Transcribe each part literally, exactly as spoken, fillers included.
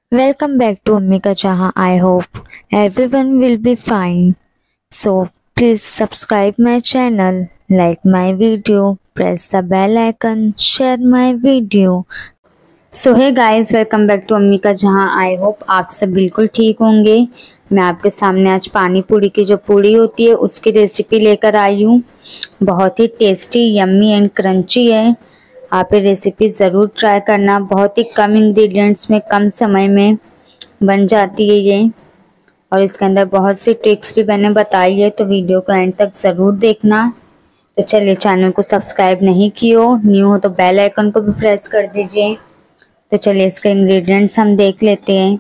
Welcome back to Ammika Jahan. I hope everyone will be fine. So please subscribe my channel, like my video, press the bell icon, share my video. So hi guys, welcome back to अम्मिका जहां। I hope आप सब बिल्कुल ठीक होंगे। मैं आपके सामने आज पानी पूरी की जो पूरी होती है उसकी रेसिपी लेकर आई हूँ। बहुत ही टेस्टी, यम्मी एंड क्रंची है। आप ये रेसिपी ज़रूर ट्राई करना। बहुत ही कम इंग्रेडिएंट्स में कम समय में बन जाती है ये, और इसके अंदर बहुत सी ट्रिक्स भी मैंने बताई है, तो वीडियो को एंड तक ज़रूर देखना। तो चलिए, चैनल को सब्सक्राइब नहीं किए हो, न्यू हो तो बेल आइकन को भी प्रेस कर दीजिए। तो चलिए इसके इंग्रेडिएंट्स हम देख लेते हैं।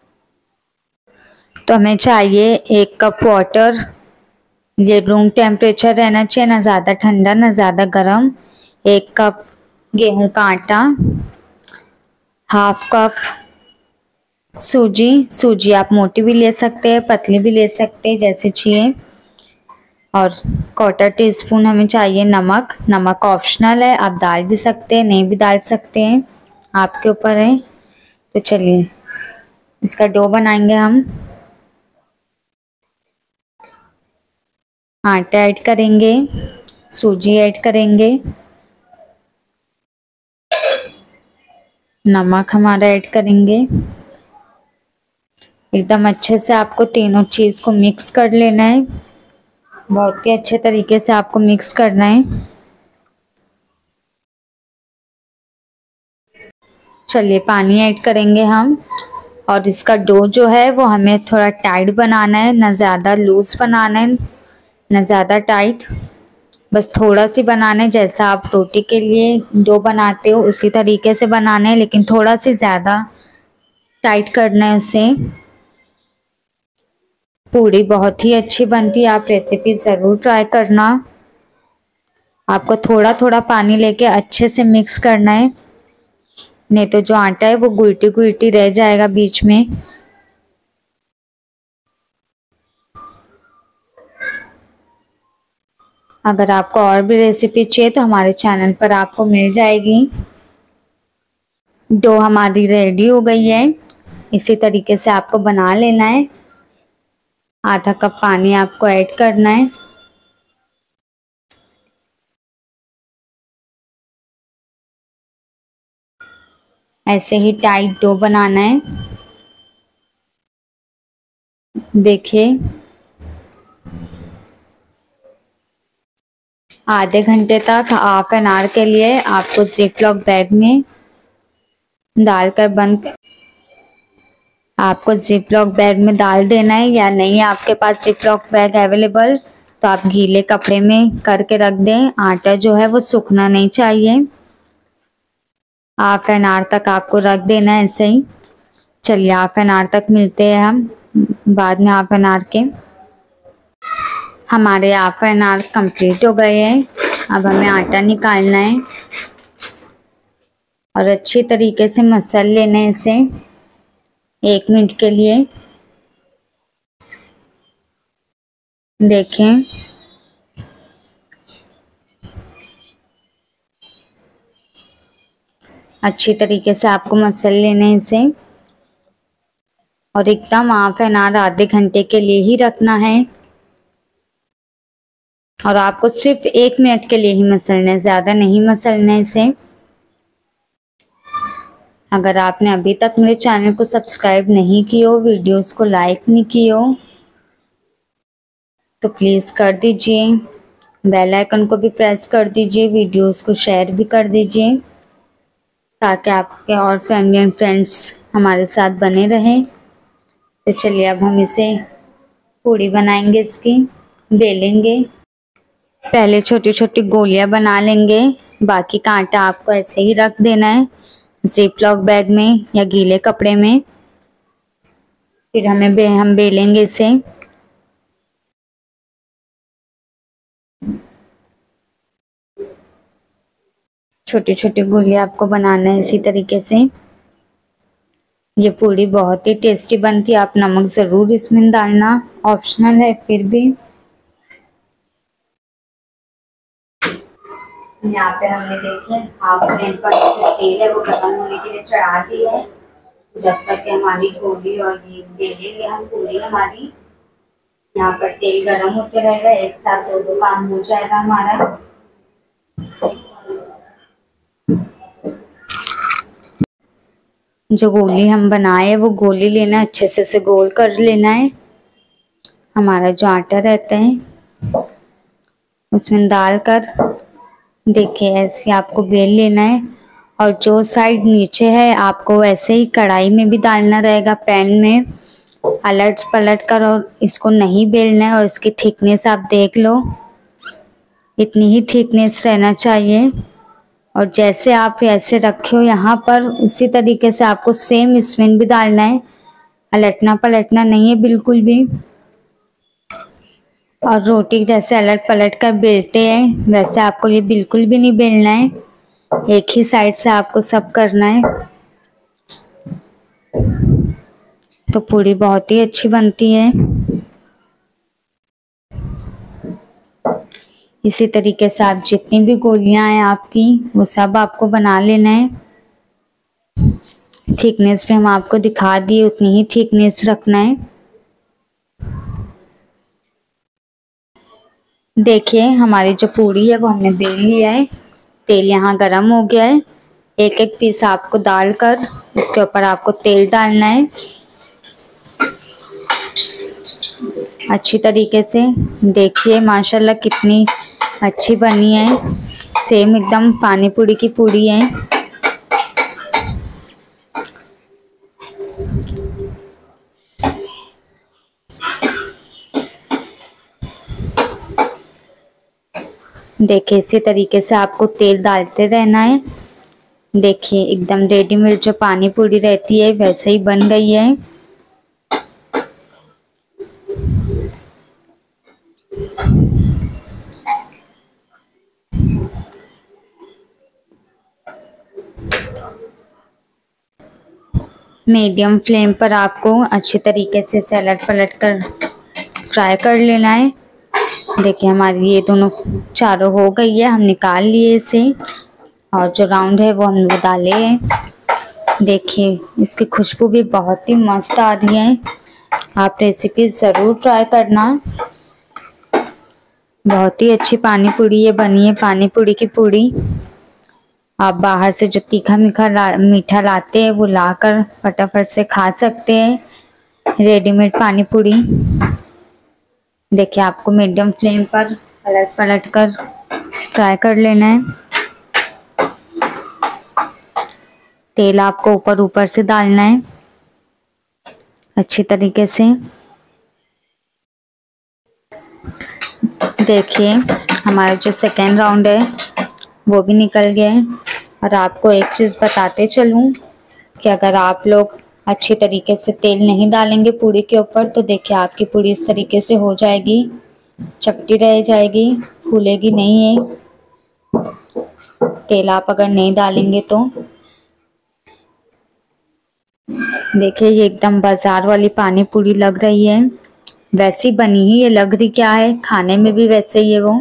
तो हमें चाहिए एक कप वाटर। ये रूम टेम्परेचर रहना चाहिए, ना ज़्यादा ठंडा ना ज़्यादा गर्म। एक कप गेहूं का आटा, हाफ कप सूजी। सूजी आप मोटी भी ले सकते हैं, पतली भी ले सकते हैं, जैसे चाहिए। और क्वार्टर टी स्पून हमें चाहिए नमक। नमक ऑप्शनल है, आप डाल भी सकते हैं, नहीं भी डाल सकते हैं, आपके ऊपर है। तो चलिए इसका डो बनाएंगे हम। आटा ऐड करेंगे, सूजी ऐड करेंगे, नमक हमारा ऐड करेंगे। एकदम अच्छे से आपको तीनों चीज़ को मिक्स कर लेना है। बहुत ही अच्छे तरीके से आपको मिक्स करना है। चलिए पानी ऐड करेंगे हम, और इसका डो जो है वो हमें थोड़ा टाइट बनाना है, ना ज़्यादा लूज बनाना है ना ज़्यादा टाइट, बस थोड़ा सी बनाना है। जैसा आप रोटी के लिए डो बनाते हो उसी तरीके से बनाना है, लेकिन थोड़ा सी ज़्यादा टाइट करना है उसे। पूरी बहुत ही अच्छी बनती है, आप रेसिपी ज़रूर ट्राई करना। आपको थोड़ा थोड़ा पानी लेके अच्छे से मिक्स करना है, नहीं तो जो आटा है वो गुलटी गुलटी रह जाएगा बीच में। अगर आपको और भी रेसिपी चाहिए तो हमारे चैनल पर आपको मिल जाएगी। डो हमारी रेडी हो गई है। इसी तरीके से आपको बना लेना है। आधा कप पानी आपको ऐड करना है। ऐसे ही टाइट डो बनाना है। देखिए, आधे घंटे तक, हाफ एन आवर के लिए आपको जिप लॉक बैग में डालकर बंद आपको जिप लॉक बैग में डाल देना है। या नहीं आपके पास जिप लॉक बैग अवेलेबल, तो आप गीले कपड़े में करके रख दें। आटा जो है वो सूखना नहीं चाहिए। हाफ एन आवर तक आपको रख देना है ऐसे ही। चलिए हाफ एन आवर तक मिलते हैं हम बाद में। हाफ एन आवर के हमारे हाफ एन आवर कंप्लीट हो गए हैं। अब हमें आटा निकालना है और अच्छी तरीके से मसल लेना है इसे एक मिनट के लिए। देखें, अच्छी तरीके से आपको मसल लेना है इसे, और एकदम हाफ एन आवर, आधे घंटे के लिए ही रखना है। और आपको सिर्फ एक मिनट के लिए ही मसलना है, ज़्यादा नहीं मसलना है इसे। अगर आपने अभी तक मेरे चैनल को सब्सक्राइब नहीं किया हो, वीडियोस को लाइक नहीं किया हो, तो प्लीज़ कर दीजिए। बेल आइकन को भी प्रेस कर दीजिए, वीडियोस को शेयर भी कर दीजिए, ताकि आपके और फैमिली एंड फ्रेंड्स हमारे साथ बने रहें। तो चलिए अब हम इसे पूड़ी बनाएंगे, इसकी बेलेंगे। पहले छोटी छोटी गोलियां बना लेंगे। बाकी का आटा आपको ऐसे ही रख देना है जिप लॉक बैग में या गीले कपड़े में। फिर हमें बे, हम बेलेंगे इसे। छोटी छोटी गोलियां आपको बनाना है इसी तरीके से। ये पूड़ी बहुत ही टेस्टी बनती है, आप नमक ज़रूर इसमें डालना, ऑप्शनल है फिर भी। यहाँ पे हमने देखिए हाफ फ्लेम पर जो तेल है वो गर्म होने के लिए चढ़ा दिया है। जब तक कि हमारी गोली और ये बेलेंगे हम पूरी हमारी, यहाँ पर तेल गरम होते रहेगा, एक साथ दो दो काम हो जाएगा हमारा। जो गोली हम बनाए वो गोली लेना, अच्छे से से गोल कर लेना है। हमारा जो आटा रहता है उसमें डालकर देखिए ऐसे आपको बेल लेना है। और जो साइड नीचे है आपको वैसे ही कढ़ाई में भी डालना रहेगा, पैन में अलट पलट कर, और इसको नहीं बेलना है। और इसकी थिकनेस आप देख लो, इतनी ही थिकनेस रहना चाहिए। और जैसे आप ऐसे रखे हो यहाँ पर, उसी तरीके से आपको सेम इसमें भी डालना है, अलटना पलटना नहीं है बिल्कुल भी। और रोटी जैसे अलट पलट कर बेलते हैं वैसे आपको ये बिल्कुल भी नहीं बेलना है, एक ही साइड से आपको सब करना है। तो पूरी बहुत ही अच्छी बनती है। इसी तरीके से आप जितनी भी गोलियां हैं आपकी वो सब आपको बना लेना है। थिकनेस पे हम आपको दिखा दिए, उतनी ही थिकनेस रखना है। देखिए हमारी जो पूरी है वो हमने बेल लिया है, तेल यहाँ गरम हो गया है। एक एक पीस आपको डालकर इसके ऊपर आपको तेल डालना है अच्छी तरीके से। देखिए माशाल्लाह कितनी अच्छी बनी है, सेम एकदम पानी पूरी की पूरी है। देखिए इसी तरीके से आपको तेल डालते रहना है। देखिए एकदम रेडीमेड जो पानी पूरी रहती है वैसे ही बन गई है। मीडियम फ्लेम पर आपको अच्छी तरीके से सैलड पलट कर फ्राई कर लेना है। देखिए हमारी ये दोनों चारों हो गई है, हम निकाल लिए इसे। और जो राउंड है वो हम लोग डाले हैं। देखिए इसकी खुशबू भी बहुत ही मस्त आ रही है, आप रेसिपी ज़रूर ट्राई करना। बहुत ही अच्छी पानी पूरी ये बनी है, पानी पूरी की पूरी। आप बाहर से जो तीखा मीठा ला, मीठा लाते हैं वो लाकर फटाफट से खा सकते हैं रेडीमेड पानी पूरी। देखिए आपको मीडियम फ्लेम पर पलट पलट कर फ्राई कर लेना है। तेल आपको ऊपर ऊपर से डालना है अच्छी तरीके से। देखिए हमारा जो सेकेंड राउंड है वो भी निकल गया है। और आपको एक चीज़ बताते चलूँ कि अगर आप लोग अच्छी तरीके से तेल नहीं डालेंगे पूरी के ऊपर तो देखिए आपकी पूरी इस तरीके से हो जाएगी, चपटी रह जाएगी, फूलेगी नहीं है तेल आप अगर नहीं डालेंगे तो। देखिए ये एकदम बाजार वाली पानी पूरी लग रही है, वैसी बनी ही ये लग रही, क्या है खाने में भी वैसे ही है वो।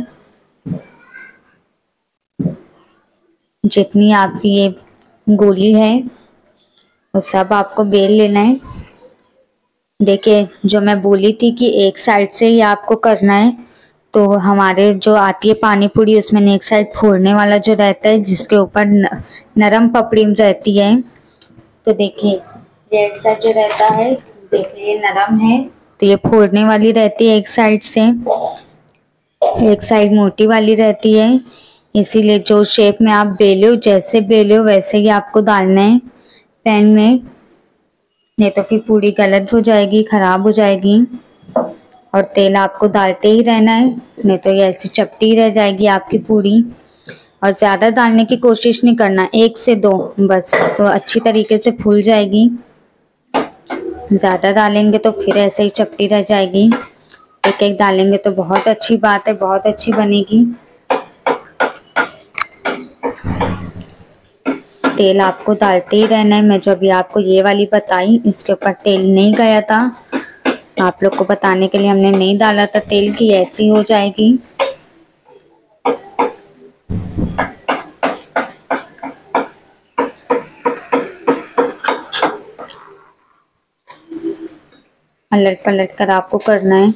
जितनी आपकी ये गोली है वो सब आपको बेल लेना है। देखिए जो मैं बोली थी कि एक साइड से ही आपको करना है, तो हमारे जो आती है पानी पूरी उसमें एक साइड फोड़ने वाला जो रहता है जिसके ऊपर नरम पपड़ी रहती है। तो देखिए ये एक साइड जो रहता है देखिए ये नरम है, तो ये फोड़ने वाली रहती है एक साइड से, एक साइड मोटी वाली रहती है। इसीलिए जो शेप में आप बेलो, जैसे बेलो वैसे ही आपको डालना है पैन में, नहीं तो फिर पूरी गलत हो जाएगी, खराब हो जाएगी। और तेल आपको डालते ही रहना है, नहीं तो ये ऐसी चपटी रह जाएगी आपकी पूरी। और ज़्यादा डालने की कोशिश नहीं करना, एक से दो बस, तो अच्छी तरीके से फूल जाएगी। ज़्यादा डालेंगे तो फिर ऐसे ही चपटी रह जाएगी। एक एक डालेंगे तो बहुत अच्छी बात है, बहुत अच्छी बनेगी। तेल आपको डालते ही रहना है। मैं जो अभी आपको ये वाली बताई इसके ऊपर तेल नहीं गया था, आप लोग को बताने के लिए हमने नहीं डाला था तेल की ऐसी हो जाएगी। पलट पलट कर आपको करना है।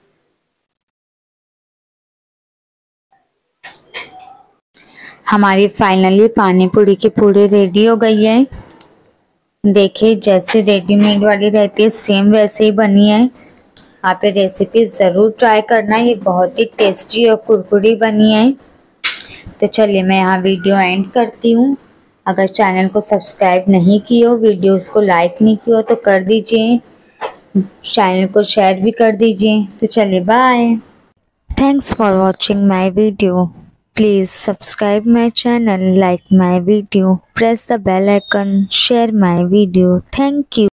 हमारी फाइनली पानी पूरी की पूरी रेडी हो गई है। देखिए जैसे रेडीमेड वाली रहती है सेम वैसे ही बनी है। आप ये रेसिपी ज़रूर ट्राई करना, ये बहुत ही टेस्टी और कुरकुरी बनी है। तो चलिए मैं यहाँ वीडियो एंड करती हूँ। अगर चैनल को सब्सक्राइब नहीं की हो, वीडियोस को लाइक नहीं किया हो तो कर दीजिए, चैनल को शेयर भी कर दीजिए। तो चलिए bye. Thanks for watching my video. Please subscribe my channel, like my video, press the bell icon, share my video. Thank you.